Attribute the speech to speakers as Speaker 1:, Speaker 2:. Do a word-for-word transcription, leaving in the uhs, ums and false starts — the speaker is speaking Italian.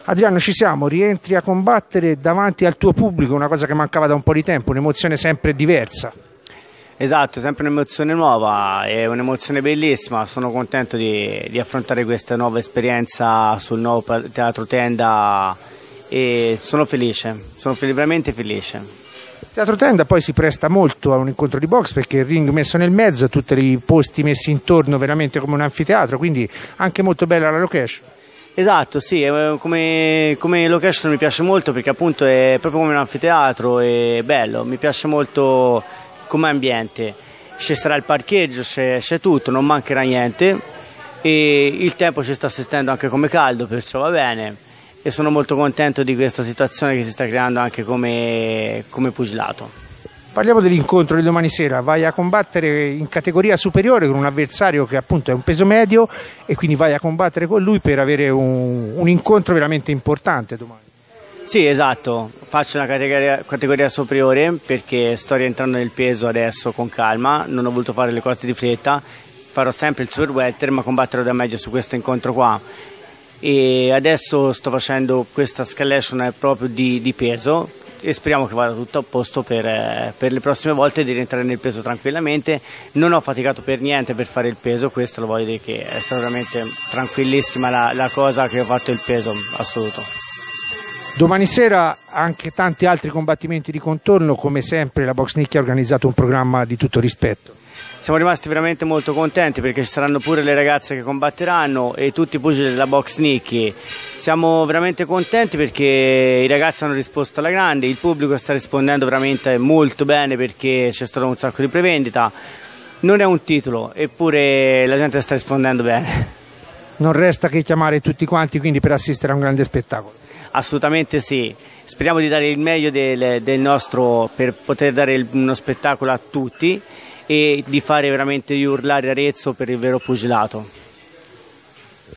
Speaker 1: Adriano, ci siamo, rientri a combattere davanti al tuo pubblico, una cosa che mancava da un po' di tempo, un'emozione sempre diversa.
Speaker 2: Esatto, sempre un'emozione nuova, è un'emozione bellissima, sono contento di, di affrontare questa nuova esperienza sul nuovo Teatro Tenda e sono felice, sono veramente felice.
Speaker 1: Il Teatro Tenda poi si presta molto a un incontro di box perché il ring messo nel mezzo, tutti i posti messi intorno veramente come un anfiteatro, quindi anche molto bella la location.
Speaker 2: Esatto, sì, come, come location mi piace molto perché appunto è proprio come un anfiteatro, è bello, mi piace molto come ambiente. Ci sarà il parcheggio, c'è tutto, non mancherà niente e il tempo ci sta assistendo anche come caldo, perciò va bene e sono molto contento di questa situazione che si sta creando anche come, come pugilato.
Speaker 1: Parliamo dell'incontro di domani sera, vai a combattere in categoria superiore con un avversario che appunto è un peso medio e quindi vai a combattere con lui per avere un, un incontro veramente importante domani.
Speaker 2: Sì, esatto, faccio una categoria, categoria superiore perché sto rientrando nel peso adesso con calma, non ho voluto fare le cose di fretta, farò sempre il super welter ma combatterò da meglio su questo incontro qua e adesso sto facendo questa escalation proprio di, di peso e speriamo che vada tutto a posto per, eh, per le prossime volte di rientrare nel peso tranquillamente. Non ho faticato per niente per fare il peso, questo lo voglio dire che è stata veramente tranquillissima la, la cosa che ho fatto il peso assoluto.
Speaker 1: Domani sera anche tanti altri combattimenti di contorno, come sempre la Box Nicchia ha organizzato un programma di tutto rispetto.
Speaker 2: Siamo rimasti veramente molto contenti perché ci saranno pure le ragazze che combatteranno e tutti i pugili della Box Nicchia. Siamo veramente contenti perché i ragazzi hanno risposto alla grande, il pubblico sta rispondendo veramente molto bene perché c'è stato un sacco di prevendita. Non è un titolo, eppure la gente sta rispondendo bene.
Speaker 1: Non resta che chiamare tutti quanti quindi per assistere a un grande spettacolo.
Speaker 2: Assolutamente sì, speriamo di dare il meglio del, del nostro per poter dare il, uno spettacolo a tutti e di fare veramente urlare Arezzo per il vero pugilato.